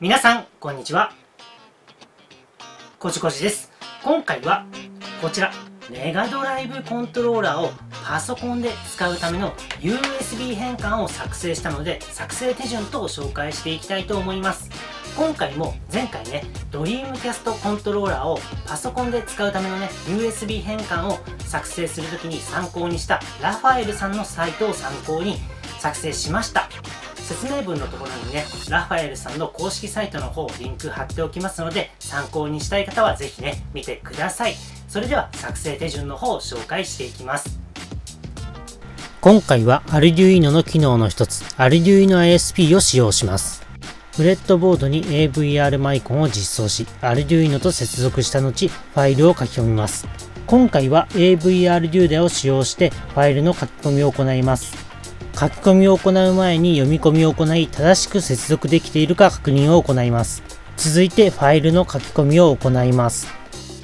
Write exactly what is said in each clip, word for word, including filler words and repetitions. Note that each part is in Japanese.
皆さんこんにちは、こじこじです。今回はこちらメガドライブコントローラーをパソコンで使うための ユーエスビー 変換を作成したので、作成手順等を紹介していきたいと思います。今回も前回ね、ドリームキャストコントローラーをパソコンで使うためのね ユーエスビー 変換を作成するときに参考にしたラファエルさんのサイトを参考に作成しました。説明文のところにね、ラファエルさんの公式サイトの方リンク貼っておきますので、参考にしたい方はぜひね見てください。それでは作成手順の方を紹介していきます。 今回は Arduino の機能の一つ Arduino アイエスピー を使用します。ブレッドボードに エーブイアール マイコンを実装し Arduino と接続した後ファイルを書き込みます。今回は エーブイアール デューダを使用してファイルの書き込みを行います。書き込みを行う前に読み込みを行い、正しく接続できているか確認を行います。続いてファイルの書き込みを行います。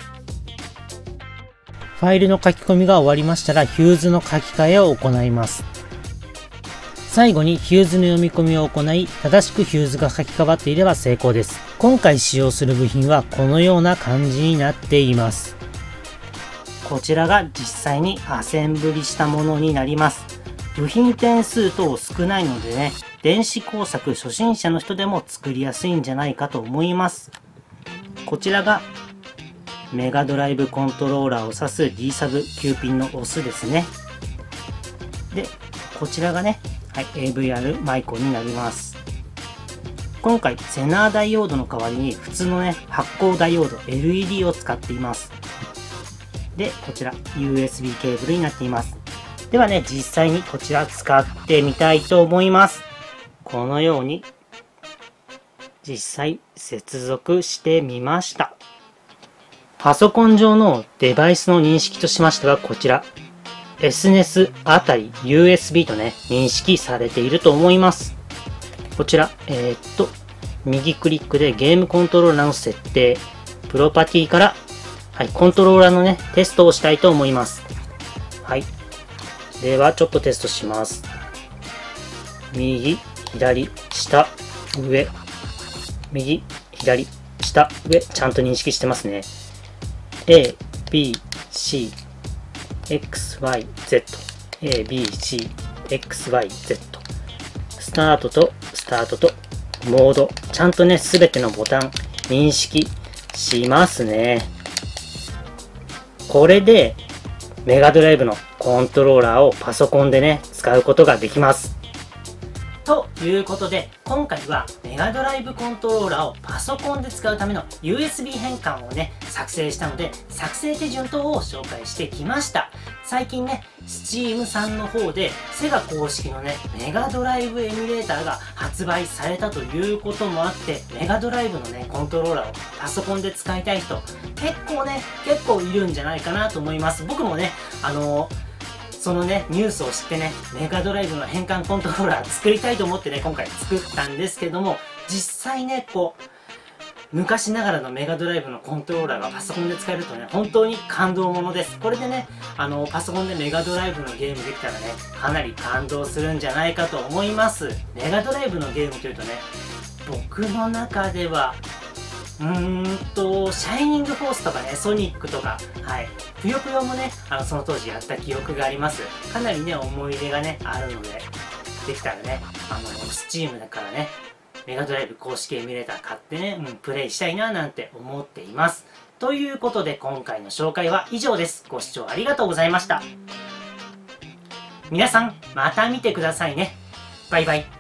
ファイルの書き込みが終わりましたら、ヒューズの書き換えを行います。最後にヒューズの読み込みを行い、正しくヒューズが書き換わっていれば成功です。今回使用する部品はこのような感じになっています。 こちらが実際にアセンブリしたものになります。部品点数等少ないのでね、電子工作初心者の人でも作りやすいんじゃないかと思います。こちらがメガドライブコントローラーを指す D サブきゅうピンのオスですね。で、こちらがね、はい、エーブイアール マイコンになります。今回ゼナーダイオードの代わりに普通のね、発光ダイオード エルイーディー を使っています。で、こちら ユーエスビー ケーブルになっています。ではね、実際にこちら使ってみたいと思います。このように実際接続してみました。パソコン上のデバイスの認識としましてはこちら エスネス あたり ユーエスビー とね認識されていると思います。こちらえー、っと右クリックでゲームコントローラーの設定プロパティから、はい、コントローラーのねテストをしたいと思います。はい、ではちょっとテストします。右、左、下、上、右、左、下、上、ちゃんと認識してますね。A、B、C、X、Y、Z、A、B、C、X、Y、Z。スタートとスタートとモード、ちゃんとね、すべてのボタン認識しますね。これでメガドライブのコントローラーをパソコンでね使うことができます。ということで今回はメガドライブコントローラーをパソコンで使うための ユーエスビー 変換をね作成したので、作成手順等を紹介してきました。最近ね Steam さんの方でセガ公式のねメガドライブエミュレーターが発売されたということもあって、メガドライブのねコントローラーをパソコンで使いたい人結構ね結構いるんじゃないかなと思います。僕もねあのーそのね、ニュースを知ってね、メガドライブの変換コントローラー作りたいと思ってね、今回作ったんですけども、実際ね、こう、昔ながらのメガドライブのコントローラーがパソコンで使えるとね、本当に感動ものです。これでね、あの、パソコンでメガドライブのゲームできたらね、かなり感動するんじゃないかと思います。メガドライブのゲームというとね、僕の中では、うーんと、シャイニングフォースとかね、ソニックとか、はい。ぷよぷよもね、あの、その当時やった記憶があります。かなりね、思い出がね、あるので、できたらね、あの、スチームだからね、メガドライブ公式エミュレーター買ってね、うん、プレイしたいななんて思っています。ということで、今回の紹介は以上です。ご視聴ありがとうございました。皆さん、また見てくださいね。バイバイ。